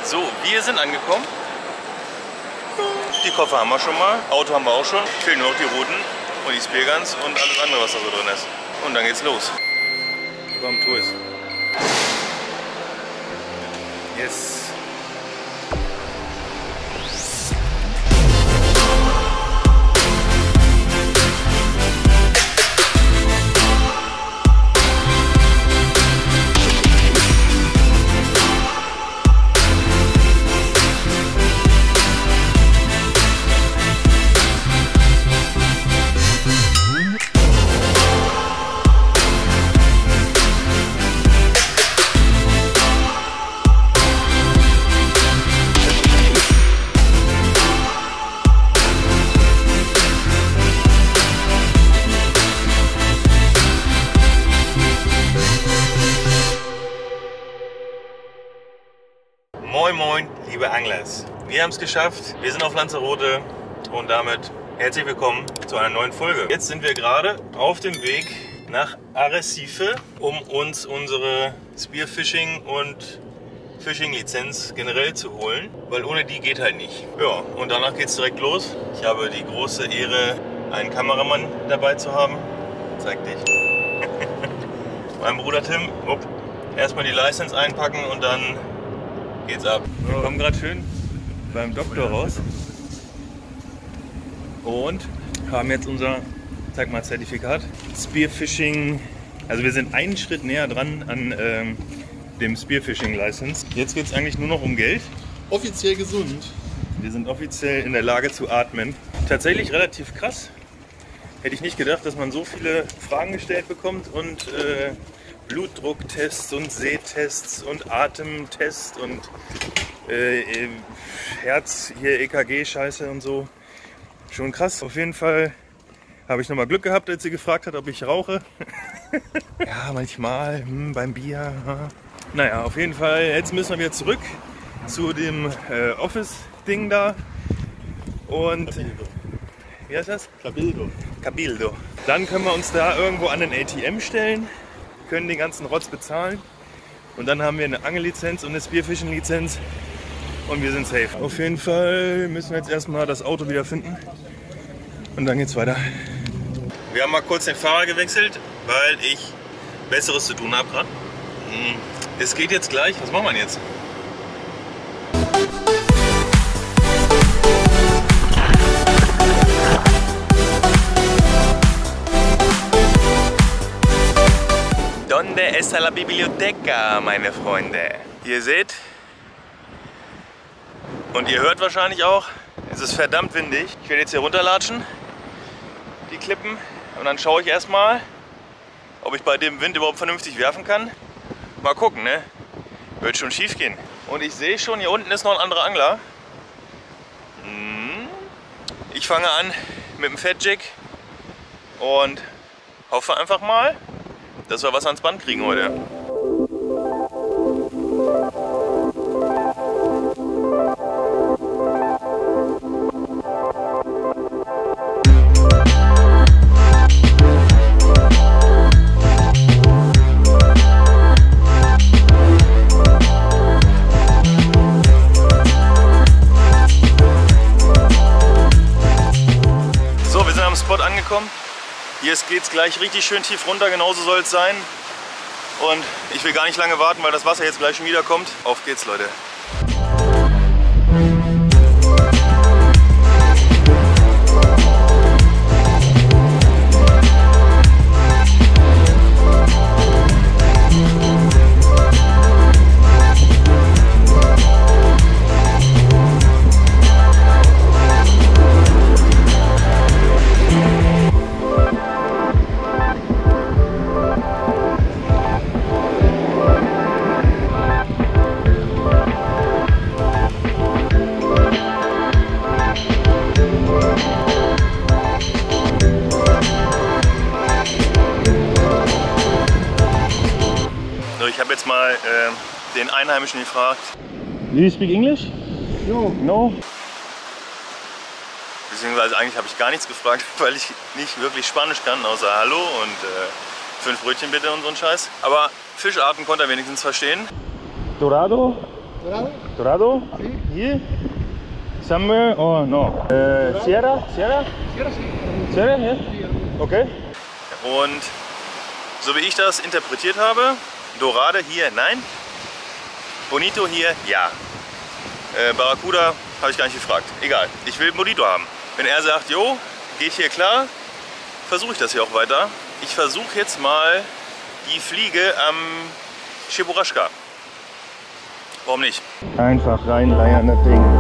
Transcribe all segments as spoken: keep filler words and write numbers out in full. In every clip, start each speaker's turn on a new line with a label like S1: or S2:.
S1: So, wir sind angekommen. Die Koffer haben wir schon mal, Auto haben wir auch schon. Fehlen nur noch die Routen und die Spearguns und alles andere, was da so drin ist. Und dann geht's los. Komm, tu es. Yes. Moin Moin, liebe Anglers. Wir haben es geschafft, wir sind auf Lanzarote und damit herzlich willkommen zu einer neuen Folge. Jetzt sind wir gerade auf dem Weg nach Arrecife, um uns unsere Spearfishing und Fishing-Lizenz generell zu holen, weil ohne die geht halt nicht. Ja, und danach geht es direkt los. Ich habe die große Ehre, einen Kameramann dabei zu haben. Zeig dich. Mein Bruder Tim. Upp. Erstmal die License einpacken und dann geht's ab. Wir kommen gerade schön beim Doktor raus und haben jetzt unser, zeig mal, Zertifikat. Spearfishing, also wir sind einen Schritt näher dran an ähm, dem Spearfishing License. Jetzt geht es eigentlich nur noch um Geld.
S2: Offiziell gesund.
S1: Wir sind offiziell in der Lage zu atmen. Tatsächlich relativ krass. Hätte ich nicht gedacht, dass man so viele Fragen gestellt bekommt und äh, Blutdrucktests und Sehtests und Atemtests und äh, Herz, hier E K G-Scheiße und so. Schon krass. Auf jeden Fall habe ich nochmal Glück gehabt, als sie gefragt hat, ob ich rauche. Ja, manchmal hm, beim Bier. Ha. Naja, auf jeden Fall, jetzt müssen wir wieder zurück zu dem äh, Office-Ding da. Und
S2: Cabildo.
S1: Wie heißt das?
S2: Cabildo.
S1: Cabildo. Dann können wir uns da irgendwo an den A T M stellen, können den ganzen Rotz bezahlen und dann haben wir eine Angellizenz und eine Spearfishing-Lizenz und wir sind safe. Auf jeden Fall müssen wir jetzt erstmal das Auto wieder finden und dann geht's weiter. Wir haben mal kurz den Fahrer gewechselt, weil ich Besseres zu tun habe gerade. Es geht jetzt gleich. Was machen wir jetzt? Donde está la biblioteca, meine Freunde? Ihr seht und ihr hört wahrscheinlich auch, es ist verdammt windig. Ich werde jetzt hier runterlatschen, die Klippen, und dann schaue ich erstmal, ob ich bei dem Wind überhaupt vernünftig werfen kann. Mal gucken, ne? Wird schon schief gehen. Und ich sehe schon, hier unten ist noch ein anderer Angler. Ich fange an mit dem Fat Jig und hoffe einfach mal, dass wir was ans Band kriegen heute. So, wir sind am Spot angekommen. Hier geht es gleich richtig schön tief runter, genauso soll es sein. Und ich will gar nicht lange warten, weil das Wasser jetzt gleich schon wieder kommt. Auf geht's, Leute. Ich habe jetzt mal äh, den Einheimischen gefragt. Do you speak English?
S2: No.
S1: No? Beziehungsweise eigentlich habe ich gar nichts gefragt, weil ich nicht wirklich Spanisch kann, außer Hallo und äh, fünf Brötchen bitte und so ein Scheiß. Aber Fischarten konnte er wenigstens verstehen. Dorado?
S2: Dorado?
S1: Dorado?
S2: Sí.
S1: Hier? Somewhere or no? Äh, Sierra? Sierra?
S2: Sierra, sí.
S1: Sierra, ja?
S2: Sí,
S1: Okay. Und so wie ich das interpretiert habe, Dorade hier nein, Bonito hier ja. Äh, Barracuda habe ich gar nicht gefragt. Egal, ich will Bonito haben. Wenn er sagt, jo, geht hier klar, versuche ich das hier auch weiter. Ich versuche jetzt mal die Fliege am Cheburashka. Warum nicht? Einfach reinleiern das Ding.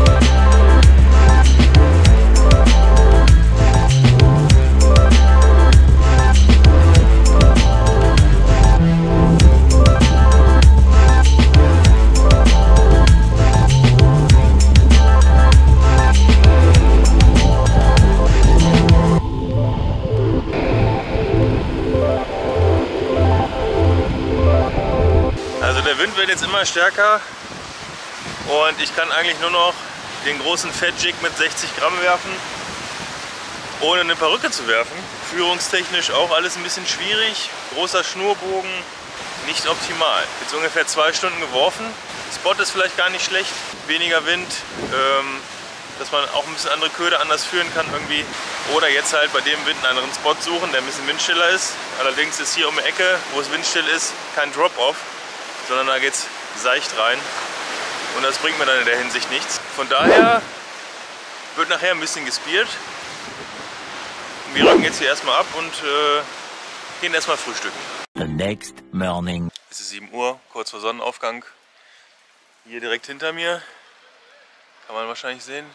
S1: Der Wind wird jetzt immer stärker und ich kann eigentlich nur noch den großen Fat Jig mit sechzig Gramm werfen, ohne eine Perücke zu werfen. Führungstechnisch auch alles ein bisschen schwierig, großer Schnurbogen, nicht optimal. Jetzt ungefähr zwei Stunden geworfen. Spot ist vielleicht gar nicht schlecht, weniger Wind, ähm, dass man auch ein bisschen andere Köder anders führen kann irgendwie. Oder jetzt halt bei dem Wind einen anderen Spot suchen, der ein bisschen windstiller ist. Allerdings ist hier um die Ecke, wo es windstill ist, kein Drop-Off, sondern da geht es seicht rein und das bringt mir dann in der Hinsicht nichts. Von daher wird nachher ein bisschen gespielt. Wir rücken jetzt hier erstmal ab und äh, gehen erstmal frühstücken.
S3: The next morning.
S1: Es ist sieben Uhr, kurz vor Sonnenaufgang. Hier direkt hinter mir, kann man wahrscheinlich sehen,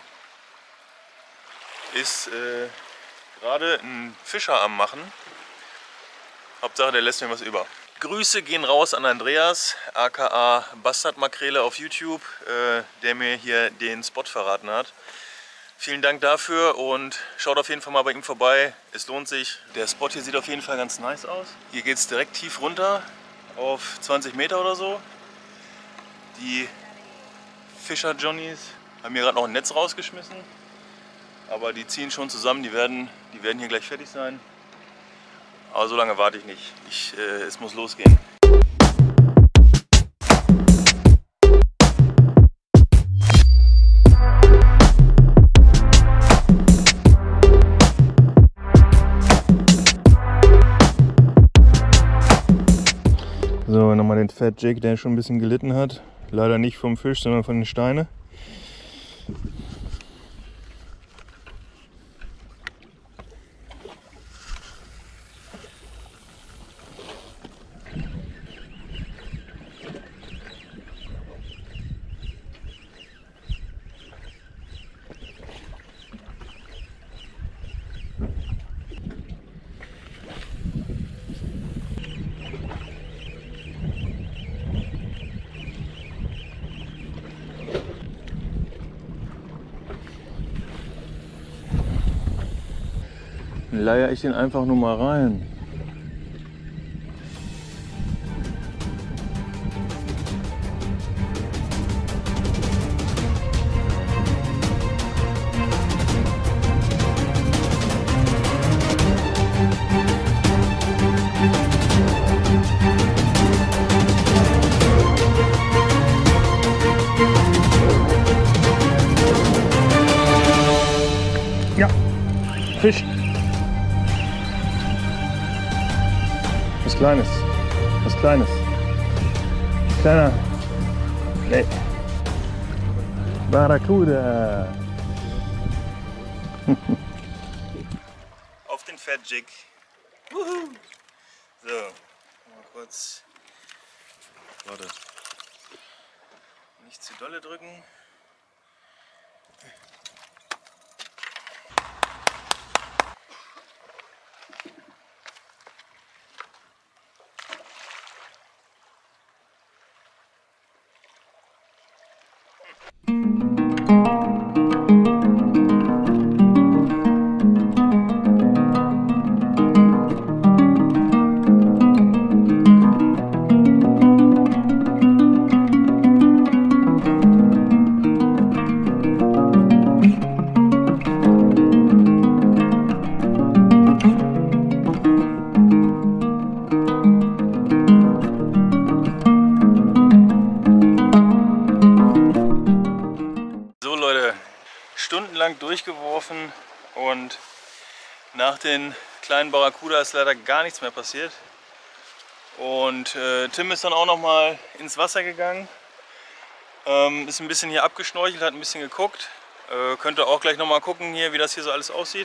S1: ist äh, gerade ein Fischer am Machen. Hauptsache der lässt mir was über. Grüße gehen raus an Andreas, aka Bastardmakrele auf YouTube, äh, der mir hier den Spot verraten hat. Vielen Dank dafür und schaut auf jeden Fall mal bei ihm vorbei. Es lohnt sich. Der Spot hier sieht auf jeden Fall ganz nice aus. Hier geht es direkt tief runter auf zwanzig Meter oder so. Die Fischer-Johnnies haben hier gerade noch ein Netz rausgeschmissen. Aber die ziehen schon zusammen, die werden, die werden hier gleich fertig sein. Aber so lange warte ich nicht. Ich, äh, es muss losgehen. So, nochmal den Fat Jig, der schon ein bisschen gelitten hat. Leider nicht vom Fisch, sondern von den Steinen. Leier ich den einfach nur mal rein. Ja, Fisch. Was Kleines. Was Kleines. Kleiner. Nee. Barracuda. Auf den Fat Jig. Wuhu. So. Mal kurz. Warte. Nicht zu dolle drücken. lang durchgeworfen und nach den kleinen Barracuda ist leider gar nichts mehr passiert. Und äh, Tim ist dann auch noch mal ins Wasser gegangen, ähm, ist ein bisschen hier abgeschnorchelt, hat ein bisschen geguckt. Äh, könnt ihr auch gleich noch mal gucken hier, wie das hier so alles aussieht.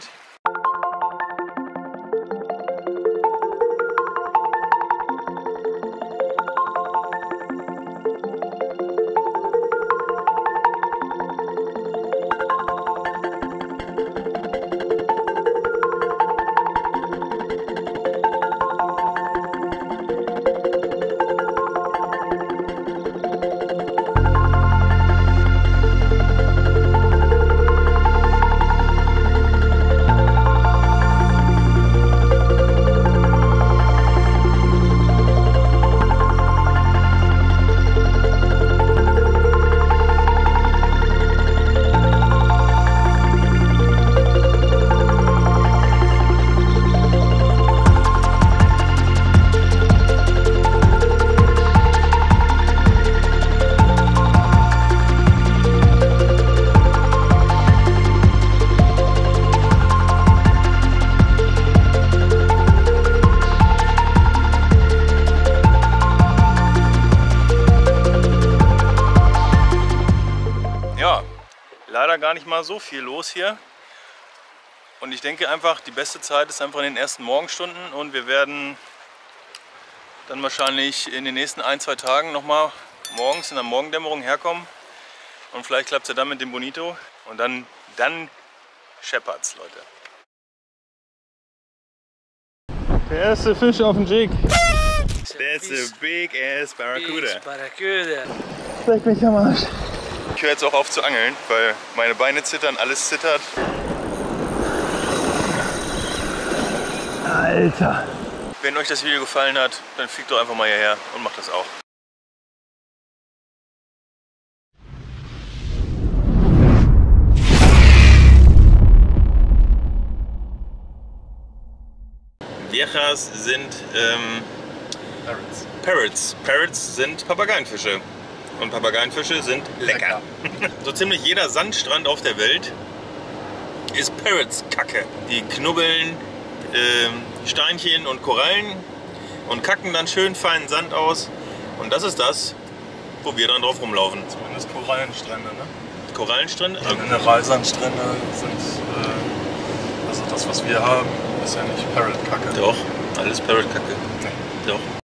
S1: Leider gar nicht mal so viel los hier und ich denke einfach, die beste Zeit ist einfach in den ersten Morgenstunden und wir werden dann wahrscheinlich in den nächsten ein, zwei Tagen nochmal morgens in der Morgendämmerung herkommen und vielleicht klappt es ja dann mit dem Bonito und dann, dann scheppert's, Leute. Der erste Fisch auf dem Jig. That's a big ass Barracuda.
S4: Barracuda.
S1: Leck mich am Arsch. Ich höre jetzt auch auf zu angeln, weil meine Beine zittern, alles zittert.
S4: Alter!
S1: Wenn euch das Video gefallen hat, dann fliegt doch einfach mal hierher und macht das auch. Viejas sind ähm,
S2: Parrots.
S1: Parrots. Parrots sind Papageienfische. Und Papageienfische sind lecker. lecker. So ziemlich jeder Sandstrand auf der Welt ist Parrots-Kacke. Die knubbeln äh, Steinchen und Korallen und kacken dann schön feinen Sand aus. Und das ist das, wo wir dann drauf rumlaufen.
S2: Zumindest Korallenstrände, ne?
S1: Korallenstrände?
S2: Die Mineralsandstrände sind, äh, also das, was wir haben, ist ja nicht Parrot-Kacke.
S1: Doch, alles Parrot-Kacke.
S2: Nee.
S1: Doch.